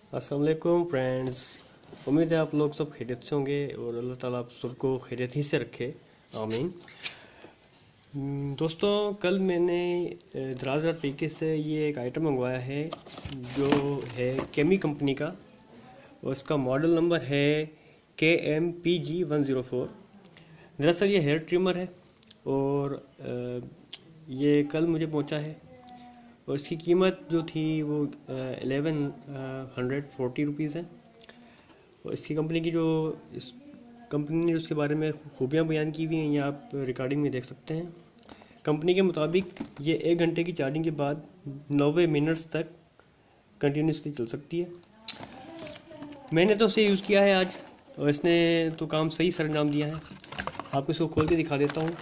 अस्सलामुअलैकुम फ्रेंड्स, उम्मीद है आप लोग सब खैरियत से होंगे और अल्लाह ताला आप सबको खैरियत ही से रखे, आमीन। दोस्तों, कल मैंने daraz.pk से ये एक आइटम मंगवाया है जो है केमी कंपनी का, और इसका मॉडल नंबर है km-pg104। दरअसल ये हेयर ट्रिमर है और ये कल मुझे पहुंचा है और इसकी कीमत जो थी वो 1140 रुपीज़ है। और इसकी कंपनी की जो इस कंपनी ने उसके बारे में खूबियाँ बयान की हुई हैं, ये आप रिकॉर्डिंग में देख सकते हैं। कंपनी के मुताबिक ये 1 घंटे की चार्जिंग के बाद 90 मिनट्स तक कंटिन्यूसली चल सकती है। मैंने तो उसे यूज़ किया है आज और इसने तो काम सही सरंजाम दिया है। आपको इसको खोल के दिखा देता हूँ।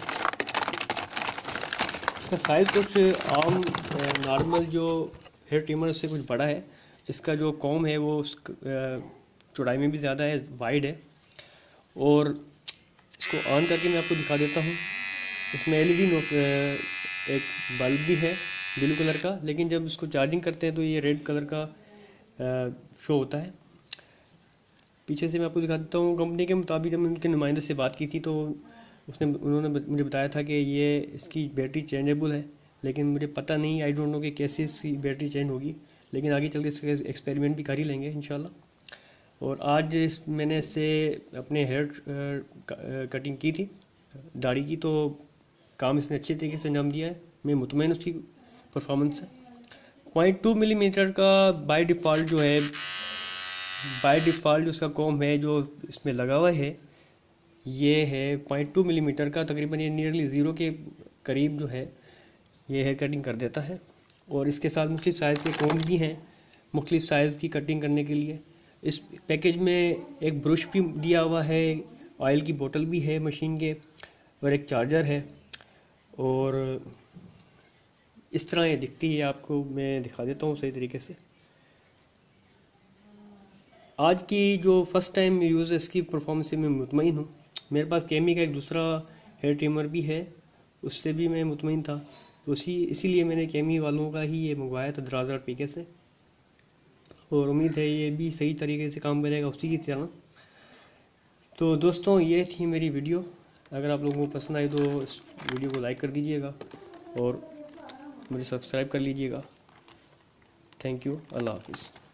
इसका साइज़ कुछ आम नॉर्मल जो हेयर ट्रिमर से कुछ बड़ा है। इसका जो कॉम है वो चौड़ाई में भी ज़्यादा है, वाइड है। और इसको ऑन करके मैं आपको दिखा देता हूँ। इसमें एलईडी एक बल्ब भी है ब्लू कलर का, लेकिन जब इसको चार्जिंग करते हैं तो ये रेड कलर का शो होता है। पीछे से मैं आपको दिखा देता हूँ। कंपनी के मुताबिक जब मैं उनके नुमाइंदे से बात की थी तो उन्होंने मुझे बताया था कि ये इसकी बैटरी चेंजेबल है, लेकिन मुझे पता नहीं, आई डोंट नो कि कैसे इसकी बैटरी चेंज होगी, लेकिन आगे चल के इसके एक्सपेरिमेंट भी कर ही लेंगे इंशाल्लाह। और आज मैंने इससे अपने हेयर कटिंग की थी, दाढ़ी की, तो काम इसने अच्छे तरीके से अंजाम दिया है। मैं मुतमईन उसकी परफॉर्मेंस से। 0.2 मिलीमीटर का बाय डिफ़ॉल्ट जो उसका कॉम है जो इसमें लगा हुआ है, ये है 0.2 मिलीमीटर का। तकरीबन ये नियरली ज़ीरो के करीब जो है ये हेयर कटिंग कर देता है। और इसके साथ मुख्तलिफ साइज़ के कॉम भी हैं मुख्तलिफ साइज़ की कटिंग करने के लिए। इस पैकेज में एक ब्रश भी दिया हुआ है, ऑयल की बोतल भी है मशीन के, और एक चार्जर है। और इस तरह ये दिखती है, आपको मैं दिखा देता हूँ सही तरीके से। आज की जो फर्स्ट टाइम यूज़ है इसकी परफॉर्मेंस से मैं मुतमईन हूँ। मेरे पास केमी का एक दूसरा हेयर ट्रिमर भी है, उससे भी मैं मुतमईन था, तो इसीलिए मैंने केमी वालों का ही ये मंगवाया था daraz.pk से, और उम्मीद है ये भी सही तरीके से काम करेगा उसी की तरह। तो दोस्तों, ये थी मेरी वीडियो। अगर आप लोगों को पसंद आई तो इस वीडियो को लाइक कर दीजिएगा और मुझे सब्सक्राइब कर लीजिएगा। Thank you. अल्लाह हाफिज़।